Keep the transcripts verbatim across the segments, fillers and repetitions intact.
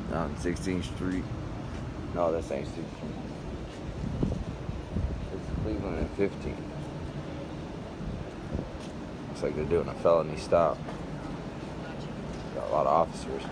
on sixteenth Street. No, that's ain't sixteenth Street. It's Cleveland and fifteenth. Looks like they're doing a felony stop. Got a lot of officers.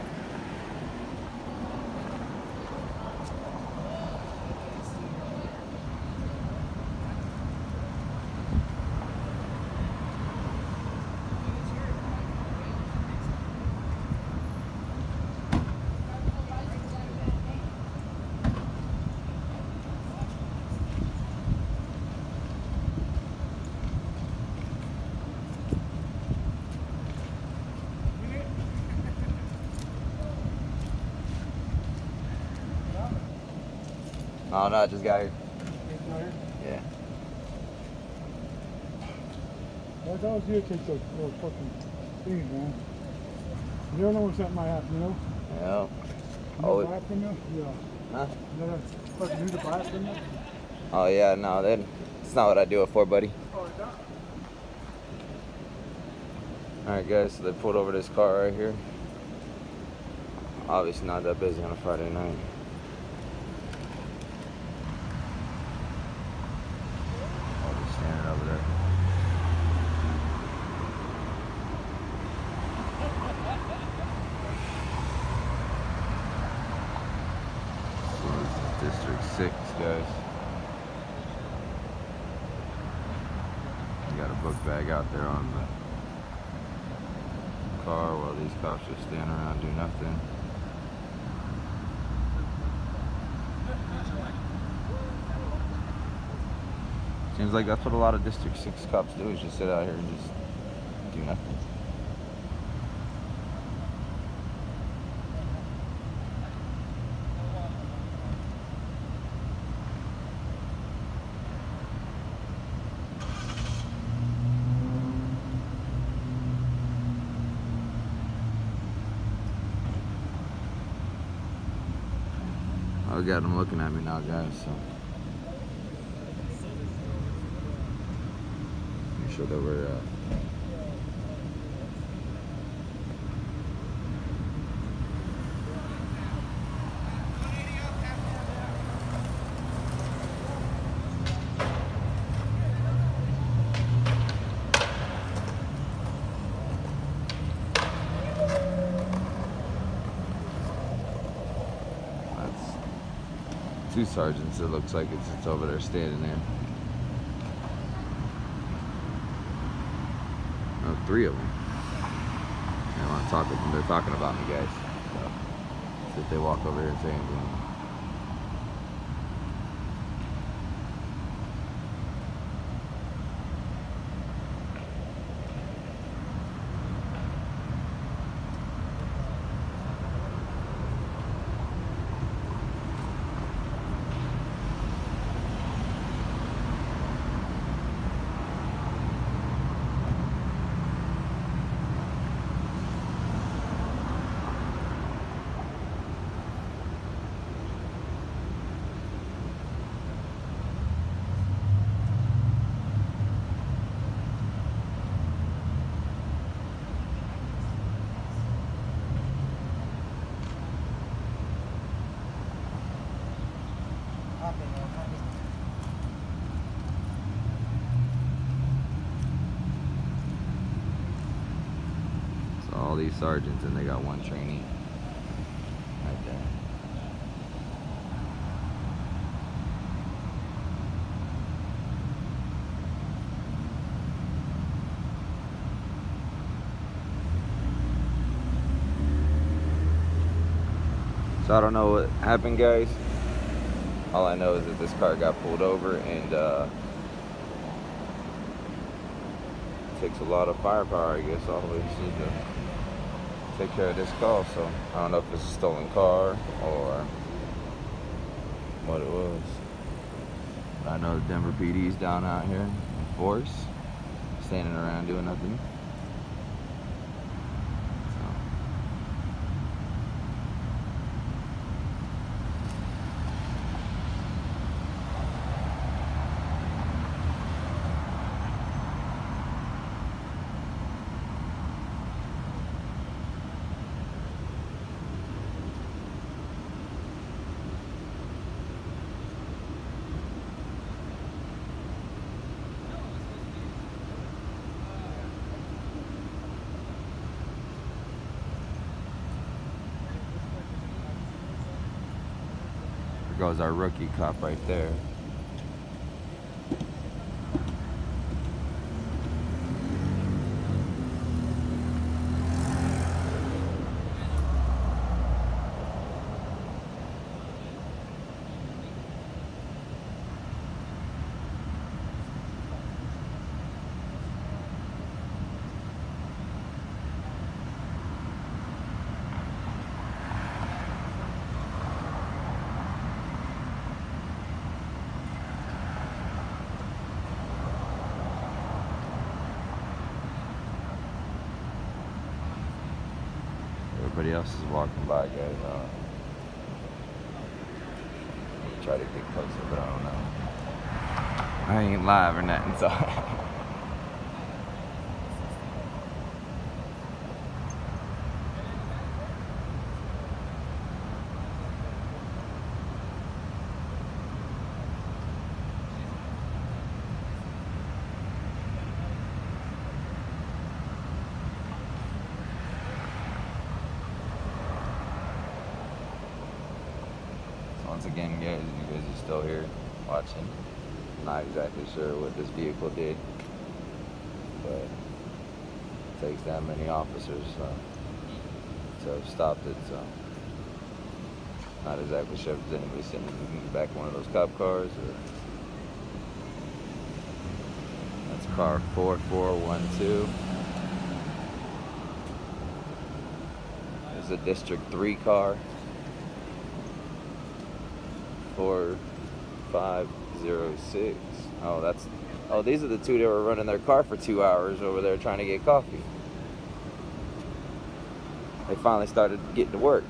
Oh no, I just got here. Yeah. Well, it's always here to take those little fucking things, man. You don't know when something might happen, you know? Yeah. You Oh. never buy it from you? Yeah. Huh? You never fucking need to buy it from you? Oh yeah, no, then it's not what I do it for, buddy. Oh, it's not? Alright guys, so they pulled over this car right here. Obviously not that busy on a Friday night. I'll be standing over there. So this is District six, guys. You got a book bag out there on the car while these cops just stand around and do nothing. Seems like that's what a lot of District six cops do, is just sit out here and just do nothing. I got them looking at me now, guys, so make sure that we're uh, two sergeants, it looks like it's, it's over there standing there. Oh, three of them. I want to talk with them. They're talking about me, guys. So, see if they walk over here and say anything. All these sergeants, and they got one trainee right there. So I don't know what happened, guys. All I know is that this car got pulled over, and uh, it takes a lot of firepower, I guess, always to take care of this call. So I don't know if it's a stolen car or what it was. But I know the Denver P D's down out here in force, standing around doing nothing. goes our rookie cop right there. Everybody else is walking by, guys. Uh, try to get closer, but I don't know. I ain't live or nothing, so. Once again, guys, you guys are still here watching. I'm not exactly sure what this vehicle did, but it takes that many officers uh, to have stopped it, so not exactly sure if there's anybody sitting in the back of one of those cop cars, or that's car four four one two. There's a District three car. four five zero six. Oh, that's, oh, these are the two that were running their car for two hours over there trying to get coffee. They finally started getting to work.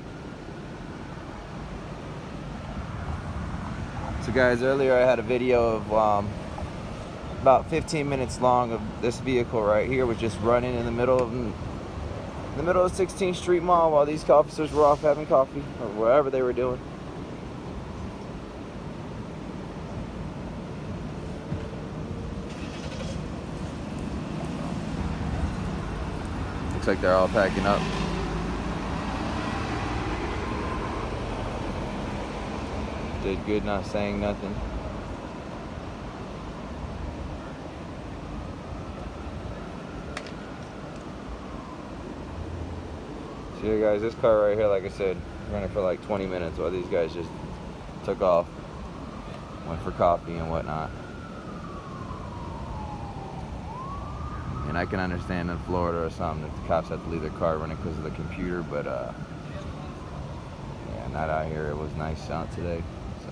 So guys, earlier I had a video of um, about fifteen minutes long of this vehicle right here was just running in the middle of in the middle of sixteenth Street Mall while these officers were off having coffee or whatever they were doing. Looks like they're all packing up. Did good not saying nothing. So yeah, guys, this car right here, like I said, running for like twenty minutes while these guys just took off, went for coffee and whatnot. And I can understand in Florida or something if the cops have to leave their car running because of the computer, but uh, yeah, not out here. It was nice out today, so.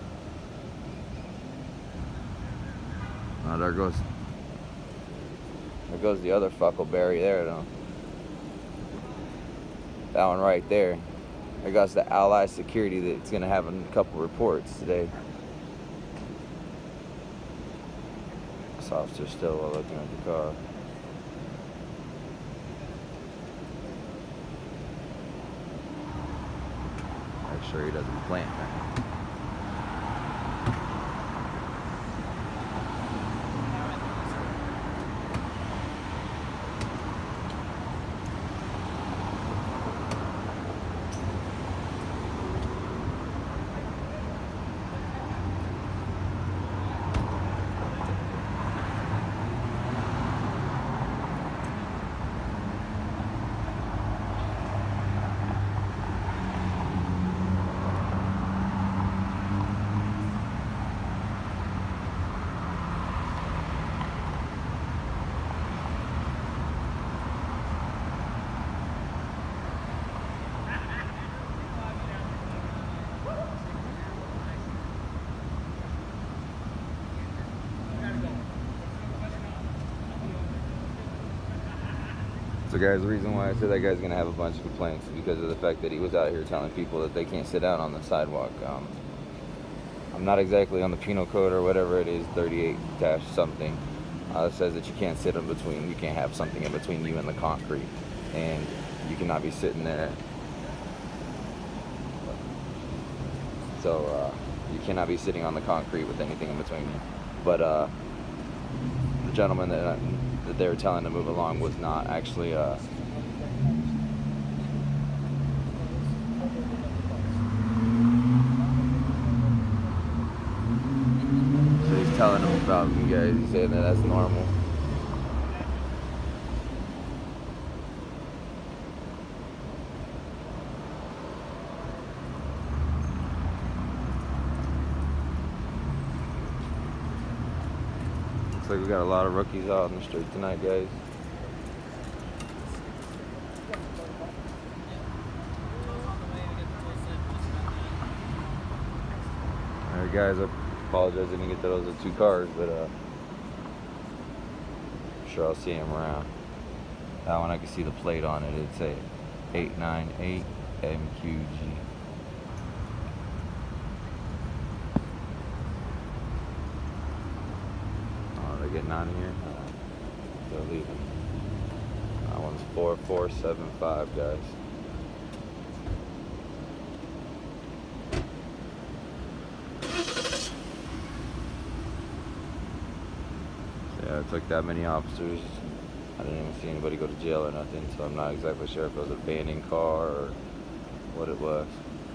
Oh, there goes, there goes the other Fuckleberry there, though. That one right there. There goes the Ally Security that's gonna have a couple reports today. This officer's still looking at the car. Make sure he doesn't plant that. So guys, the reason why I said that guy's gonna have a bunch of complaints is because of the fact that he was out here telling people that they can't sit down on the sidewalk. Um, I'm not exactly on the penal code or whatever it is, thirty-eight dash something. Uh, it says that you can't sit in between, you can't have something in between you and the concrete. And you cannot be sitting there. So uh, you cannot be sitting on the concrete with anything in between you. But uh, the gentleman that, uh, that they were telling to move along was not actually uh, stopping you guys. He's saying that that's normal. Looks like we got a lot of rookies out on the street tonight, guys. Alright guys, I apologize I didn't get those other two cars, but uh, I'm sure I'll see him around. That one I can see the plate on it. It'd say eight nine eight M Q G. Oh, they're getting out of here? Uh, they're leaving. That one's four four seven five, guys. Yeah, it took that many officers. I didn't even see anybody go to jail or nothing, so I'm not exactly sure if it was an abandoned car or what it was.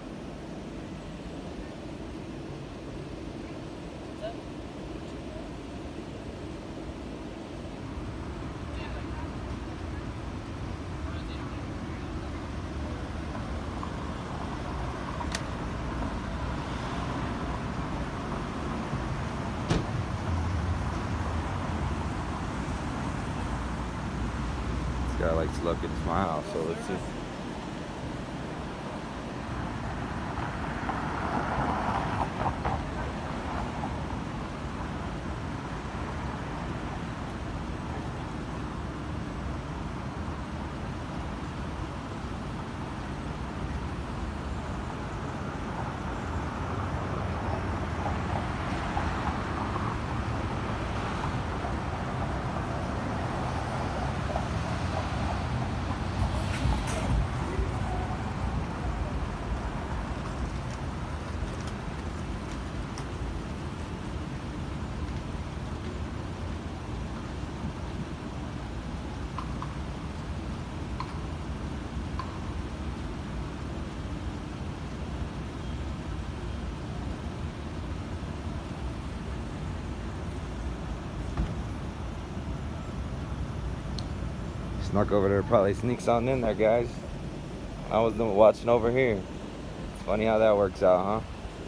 This guy likes to look and smile, so let's see. Snuck over there, probably sneaks on in there, guys. I was watching over here. It's funny how that works out, huh?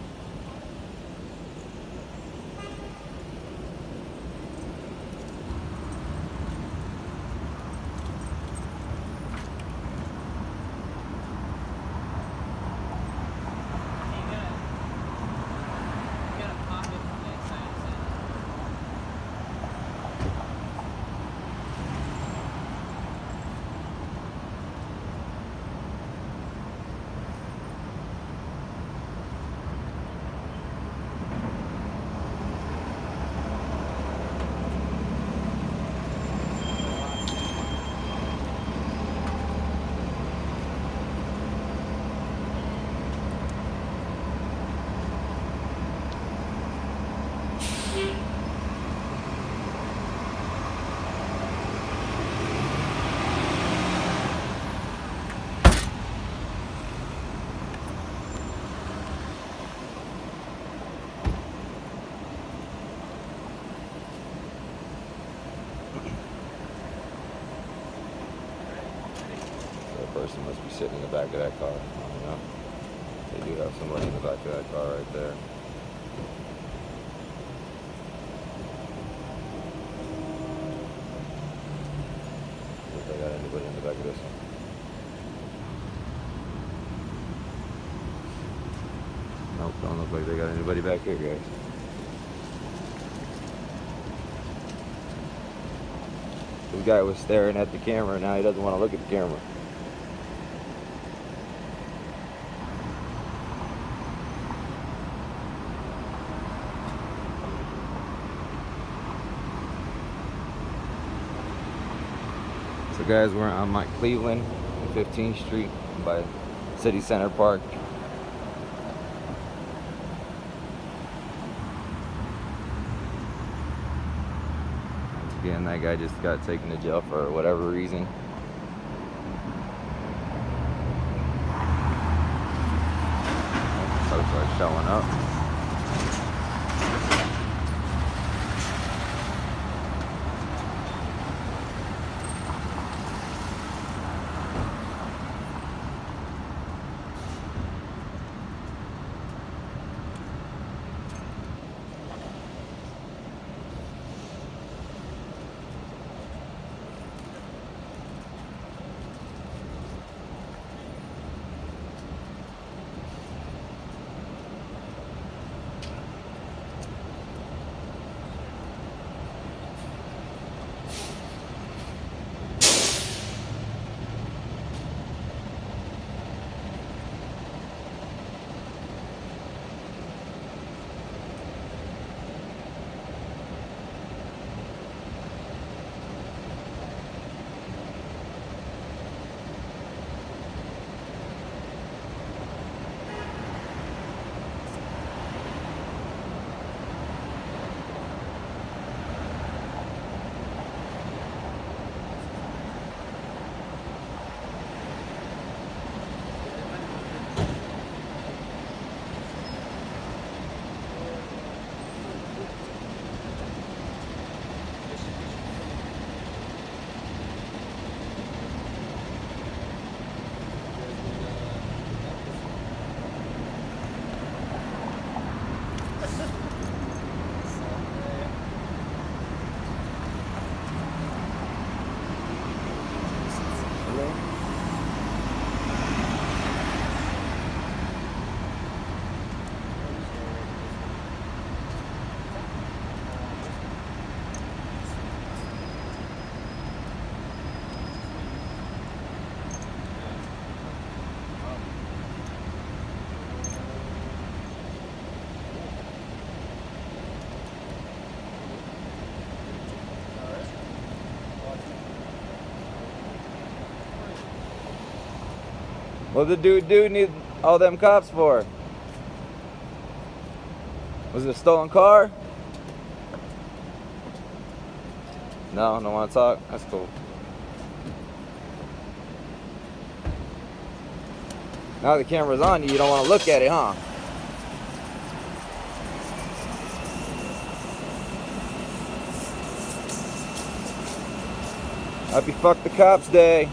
Person must be sitting in the back of that car. I don't know. They do have somebody in the back of that car right there. If they got anybody in the back of this one. Nope, don't look like they got anybody back here, guys. This guy was staring at the camera, now he doesn't want to look at the camera. So guys, we're on Mike Cleveland, fifteenth Street by City Center Park. Once again, that guy just got taken to jail for whatever reason. Folks are showing up. What did the dude do need all them cops for? Was it a stolen car? No, don't want to talk? That's cool. Now the camera's on you, you don't want to look at it, huh? Happy Fuck the Cops Day.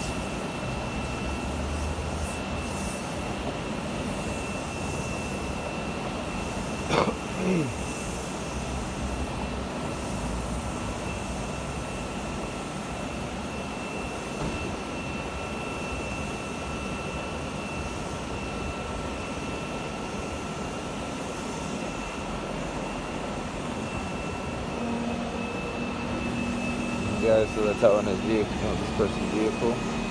Guys, so they're towing his vehicle, this person's vehicle.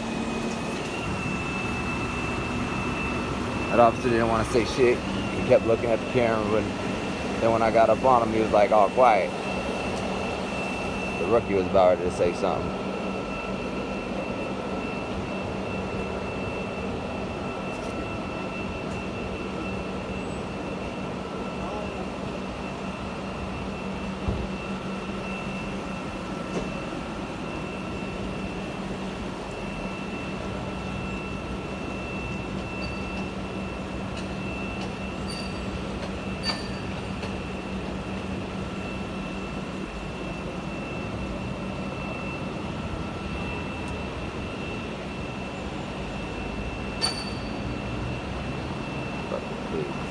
That officer didn't want to say shit. He kept looking at the camera, but then when I got up on him, he was like, all quiet. The rookie was about ready to say something. Please.